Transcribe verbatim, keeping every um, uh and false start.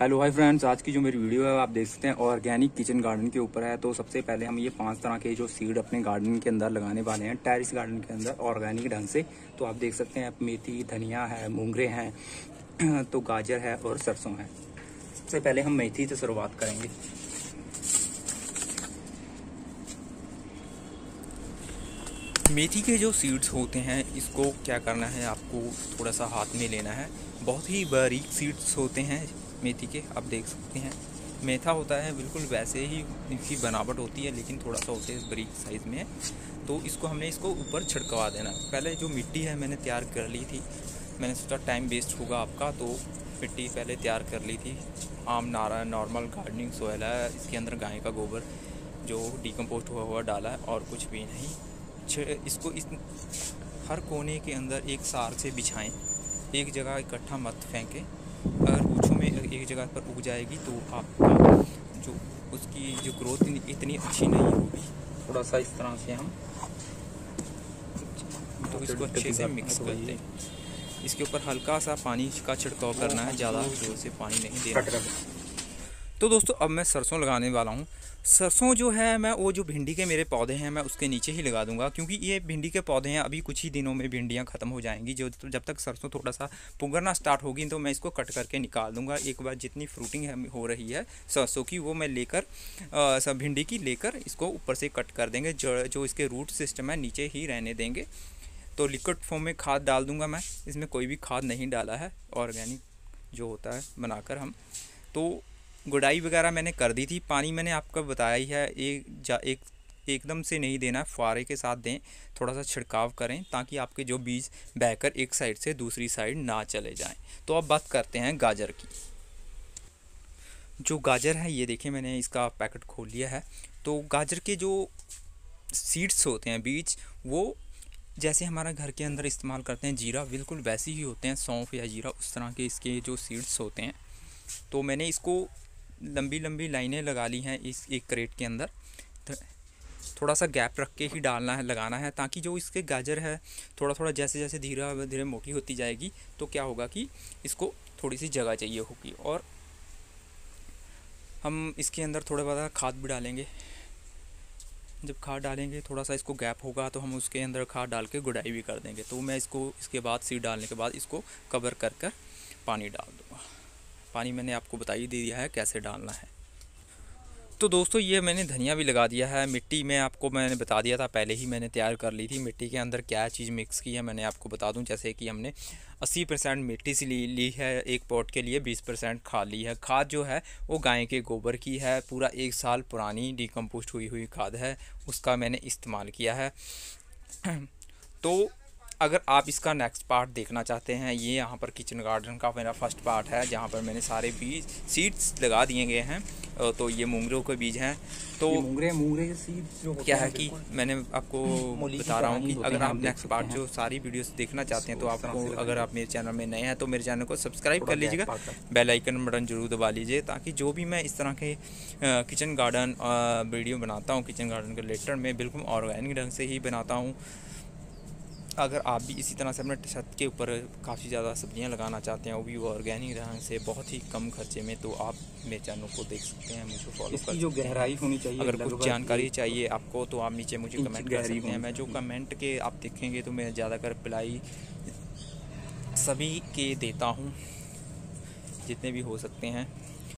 Hello hi friends, आज की जो मेरी वीडियो है आप देख सकते हैं ऑर्गेनिक किचन गार्डन के ऊपर है। तो सबसे पहले हम ये पांच तरह के जो सीड अपने गार्डन के अंदर लगाने वाले हैं टेरेस गार्डन के अंदर ऑर्गेनिक ढंग से। तो आप देख सकते हैं मेथी, धनिया है, मूंगरे हैं, तो गाजर है और सरसों है। सबसे पहले हम मेथी से शुरुआत करेंगे। मेथी के जो सीड्स होते हैं इसको क्या करना है, आपको थोड़ा सा हाथ में लेना है। बहुत ही बारीक सीड्स होते हैं मेथी के, आप देख सकते हैं। मेथा होता है बिल्कुल वैसे ही इसकी बनावट होती है, लेकिन थोड़ा सा होते है बारीक साइज़ में है। तो इसको हमने इसको ऊपर छिड़कवा देना। पहले जो मिट्टी है मैंने तैयार कर ली थी, मैंने सोचा टाइम वेस्ट होगा आपका, तो मिट्टी पहले तैयार कर ली थी। आम नारा नॉर्मल गार्डनिंग सोयल है, इसके अंदर गाय का गोबर जो डिकम्पोस्ट हुआ हुआ डाला है और कुछ भी नहीं। इसको इस हर कोने के अंदर एक सार से बिछाएं, एक जगह इकट्ठा मत फेंकें। अगर पूछों में एक जगह पर उग जाएगी तो आपका जो उसकी जो ग्रोथ इतनी अच्छी नहीं होगी। थोड़ा सा इस तरह से हम तो इसको अच्छे से मिक्स करते हैं। इसके ऊपर हल्का सा पानी का छिड़काव करना है, ज़्यादा जोर से पानी नहीं देना। तो दोस्तों अब मैं सरसों लगाने वाला हूँ। सरसों जो है मैं वो जो भिंडी के मेरे पौधे हैं मैं उसके नीचे ही लगा दूंगा, क्योंकि ये भिंडी के पौधे हैं, अभी कुछ ही दिनों में भिंडियाँ ख़त्म हो जाएंगी। जो तो जब तक सरसों थोड़ा सा पुगरना स्टार्ट होगी तो मैं इसको कट करके निकाल दूंगा। एक बार जितनी फ्रूटिंग है हो रही है सरसों की वो मैं लेकर सब भिंडी की लेकर इसको ऊपर से कट कर देंगे। जड़ जो इसके रूट सिस्टम है नीचे ही रहने देंगे। तो लिक्विड फॉर्म में खाद डाल दूँगा मैं, इसमें कोई भी खाद नहीं डाला है, ऑर्गेनिक जो होता है बनाकर हम। तो गुड़ाई वगैरह मैंने कर दी थी। पानी मैंने आपको बताया ही है, एक जा एक एकदम से नहीं देना, फुहारे के साथ दें, थोड़ा सा छिड़काव करें ताकि आपके जो बीज बहकर एक साइड से दूसरी साइड ना चले जाएं। तो अब बात करते हैं गाजर की। जो गाजर है ये देखिए मैंने इसका पैकेट खोल लिया है। तो गाजर के जो सीड्स होते हैं बीज, वो जैसे हमारा घर के अंदर इस्तेमाल करते हैं जीरा, बिल्कुल वैसे ही होते हैं। सौंफ या जीरा उस तरह के इसके जो सीड्स होते हैं। तो मैंने इसको लंबी लंबी लाइनें लगा ली हैं इस एक क्रेट के अंदर। तो थोड़ा सा गैप रख के ही डालना है, लगाना है, ताकि जो इसके गाजर है थोड़ा थोड़ा जैसे जैसे धीरे धीरे मोटी होती जाएगी तो क्या होगा कि इसको थोड़ी सी जगह चाहिए होगी। और हम इसके अंदर थोड़ा बहुत खाद भी डालेंगे। जब खाद डालेंगे थोड़ा सा इसको गैप होगा तो हम उसके अंदर खाद डाल के गुड़ाई भी कर देंगे। तो मैं इसको इसके बाद सीड डालने के बाद इसको कवर कर कर पानी डाल दूँगा। पानी मैंने आपको बता ही दिया है कैसे डालना है। तो दोस्तों ये मैंने धनिया भी लगा दिया है। मिट्टी में आपको मैंने बता दिया था, पहले ही मैंने तैयार कर ली थी। मिट्टी के अंदर क्या चीज़ मिक्स की है मैंने आपको बता दूं। जैसे कि हमने अस्सी परसेंट मिट्टी से ली ली है एक पॉट के लिए, बीस परसेंट खाद ली है। खाद जो है वो गाय के गोबर की है, पूरा एक साल पुरानी डिकम्पोस्ट हुई हुई खाद है, उसका मैंने इस्तेमाल किया है। तो अगर आप इसका नेक्स्ट पार्ट देखना चाहते हैं, ये यहाँ पर किचन गार्डन का मेरा फर्स्ट पार्ट है जहाँ पर मैंने सारे बीज सीड्स लगा दिए गए हैं। तो ये मूंगरों के बीज हैं। तो मूंगरे मूंगरे के सीड्स जो क्या है कि मैंने आपको बता रहा हूँ कि अगर आप नेक्स्ट पार्ट जो सारी वीडियोस देखना चाहते हैं तो आपको, अगर आप मेरे चैनल में नए हैं तो मेरे चैनल को सब्सक्राइब कर लीजिएगा, बेल आइकन बटन जरूर दबा लीजिए, ताकि जो भी मैं इस तरह के किचन गार्डन वीडियो बनाता हूँ किचन गार्डन के रिलेटेड में बिल्कुल ऑर्गेनिक ढंग से ही बनाता हूँ। अगर आप भी इसी तरह से अपने छत के ऊपर काफ़ी ज़्यादा सब्जियां लगाना चाहते हैं, वो भी ऑर्गेनिक ढंग से बहुत ही कम खर्चे में, तो आप मेरे चैनल को देख सकते हैं, मुझे फॉलो कर सकते हैं। जो गहराई होनी चाहिए, अगर कुछ जानकारी चाहिए आपको तो आप नीचे मुझे कमेंट कर सकते हैं। मैं जो कमेंट के आप देखेंगे तो मैं ज़्यादातर रिप्लाई सभी के देता हूँ जितने भी हो सकते हैं।